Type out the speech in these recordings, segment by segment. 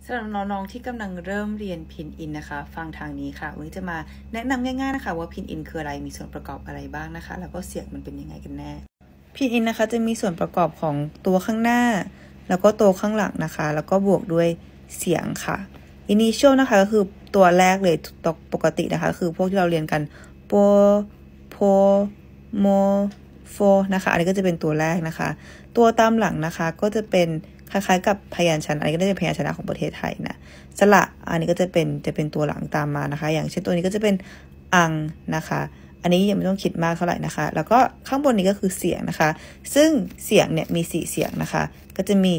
สำหรับน้องๆที่กำลังเริ่มเรียนพินอินนะคะฟังทางนี้ค่ะวันนี้จะมาแนะนำง่ายๆนะคะว่าพินอินคืออะไรมีส่วนประกอบอะไรบ้างนะคะแล้วก็เสียงมันเป็นยังไงกันแน่พินอินนะคะจะมีส่วนประกอบของตัวข้างหน้าแล้วก็ตัวข้างหลังนะคะแล้วก็บวกด้วยเสียงค่ะ initial นะคะก็คือตัวแรกเลยปกตินะคะคือพวกที่เราเรียนกันโปโพโมโฟนะคะอันนี้ก็จะเป็นตัวแรกนะคะตัวตามหลังนะคะก็จะเป็นคล้ายๆกับพยัญชนะอันนี้ก็จะเป็นพยัญชนะของประเทศไทยนะสระอันนี้ก็จะเป็นตัวหลังตามมานะคะอย่างเช่นตัวนี้ก็จะเป็นอังนะคะอันนี้ยังไม่ต้องคิดมากเท่าไหร่นะคะแล้วก็ข้างบนนี้ก็คือเสียงนะคะซึ่งเสียงเนี่ยมี4เสียงนะคะก็จะมี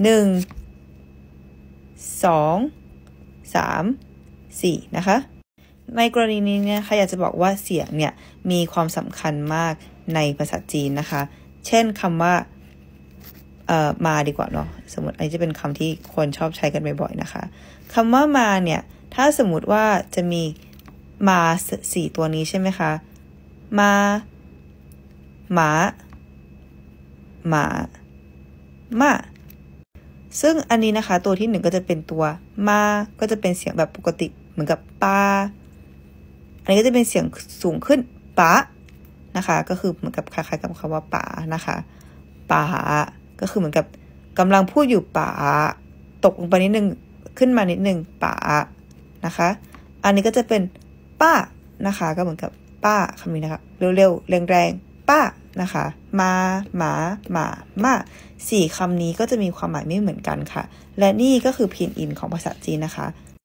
1 2 3 4นะคะในกรณีนี้เนี่ยค่ะอยากจะบอกว่าเสียงเนี่ยมีความสำคัญมากในภาษาจีนนะคะเช่นคำว่ามาดีกว่าเนาะสมมติอันนี้จะเป็นคำที่คนชอบใช้กันบ่อยๆนะคะคำว่ามาเนี่ยถ้าสมมติว่าจะมีมา4ตัวนี้ใช่ไหมคะมาหมาหมามาซึ่งอันนี้นะคะตัวที่1ก็จะเป็นตัวมาก็จะเป็นเสียงแบบปกติเหมือนกับปาอันนี้ก็จะเป็นเสียงสูงขึ้นปะนะคะก็คือเหมือนกับคล้ายๆกับคำว่าป่านะคะป่าก็คือเหมือนกับกำลังพูดอยู่ป่าตกลงไปนิดนึงขึ้นมานิดนึงป่านะคะอันนี้ก็จะเป็นป้านะคะก็เหมือนกับป้าคำนี้นะคะเร็วๆแรงๆป้านะคะมาหมาหมา4คำนี้ก็จะมีความหมายไม่เหมือนกันค่ะและนี่ก็คือพินอินของภาษาจีนนะคะ